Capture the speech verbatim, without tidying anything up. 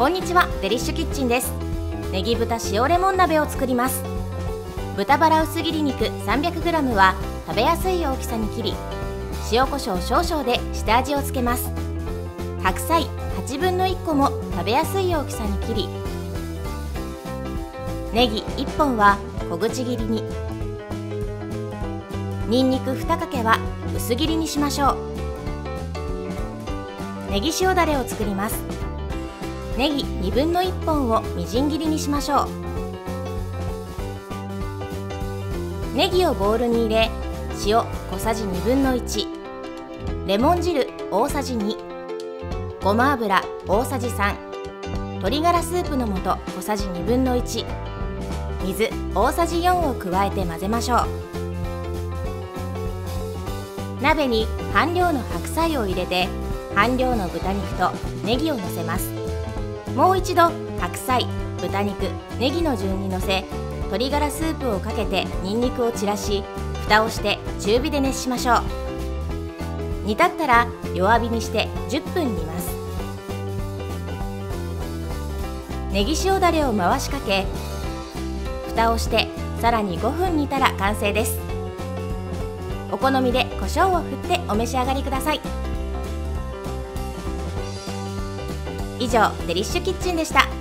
こんにちは、デリッシュキッチンです。ネギ豚塩レモン鍋を作ります。豚バラ薄切り肉 さんびゃくグラム は食べやすい大きさに切り、塩コショウ少々で下味をつけます。白菜はちぶんのいっこも食べやすい大きさに切り、ネギいっぽんは小口切りに、にんにくにかけは薄切りにしましょう。ネギ塩だれを作ります。ネギにぶんのいっぽんをみじん切りにしましょう。ネギをボウルに入れ、塩小さじにぶんのいち、レモン汁大さじに、ごま油大さじさん、鶏ガラスープの素小さじにぶんのいち、水大さじよんを加えて混ぜましょう。鍋に半量の白菜を入れて、半量の豚肉とネギをのせます。もう一度白菜、豚肉、ネギの順にのせ、鶏ガラスープをかけてニンニクを散らし、蓋をして中火で熱しましょう。煮立ったら弱火にしてじゅっぷん煮ます。ネギ塩だれを回しかけ、蓋をしてさらにごふん煮たら完成です。お好みで胡椒を振ってお召し上がりください。以上、デリッシュキッチンでした。